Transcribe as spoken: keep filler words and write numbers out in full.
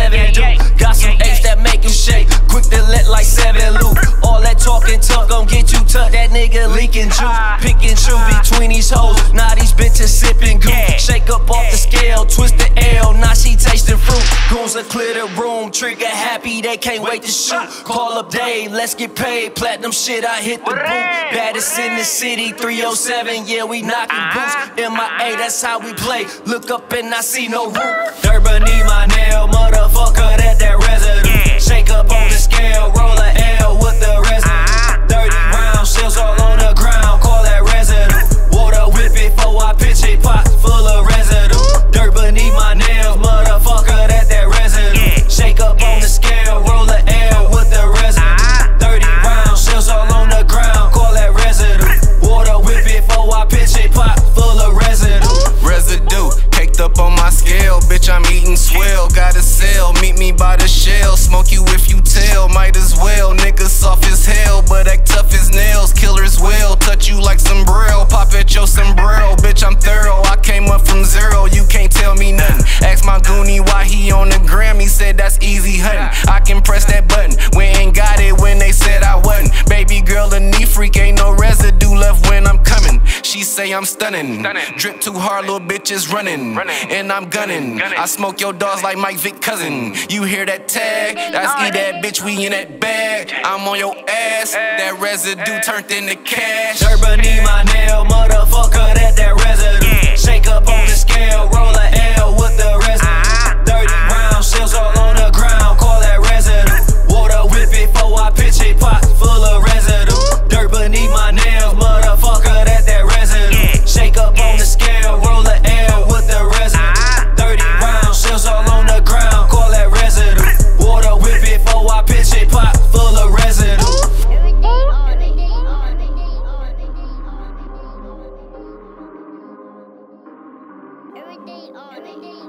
seven do. Got some apes that make you shake, quick to let like seven loop. All that talking tough gon' get you tucked, that nigga leaking juice. Pick and choose between these hoes, now these bitches sipping goop. Shake up off the scale, twist the L, now she tasting fruit. Goons to clear the room, trigger happy, they can't wait to shoot. Call up Dave, let's get paid, platinum shit, I hit the boot. Baddest in the city, three oh seven, yeah, we knocking boots. M I A, that's how we play, look up and I see no roof. Durban need my nail, motherfucker, that that residue. Shake up on the scale, roll a L with the residue. thirty round shells all on the ground, call that residue. Water whip it before I pitch it, pot full of residue. Durban need my nails, motherfucker, that that residue. Shake up on the scale, roll a L with the residue. thirty round shells all on the ground, call that residue. Water whip it before I pitch it, pot full of residue. Residue, caked up on my scale, bitch, I'm eating swell. Gotta sell, meet me by the shell. Smoke you if you tell, might as well. Niggas soft as hell, but act tough as nails. Killers will touch you like sombrero, pop at your sombrero. Bitch, I'm thorough, I came up from zero, you can't tell me nothing. Ask my goonie why he on the gram, he said that's easy hunting. I can press that button, we ain't got it when they said I wasn't. Baby girl, a knee freak, ain't no residue left when I'm coming. She say I'm stunning, drip too hard, little bitches running, and I'm gunning. I smoke your dogs like Mike Vick cousin. You hear that tag? That's E that bitch, we in that bag. I'm on your ass, that residue turned into cash. Durban need my nail, motherfucker, that that residue. Shake up on the scale, roll a L with the residue. thirty round shells all on the ground, call that residue. Water whip it before I pitch it, pot full of residue. Durban need my nails, motherfucker, that that residue. Shake up on the scale, roll a L with the residue. thirty round shells all on the ground, call that residue. Water whip it before I pitch it, pot full of residue. Every day, all day.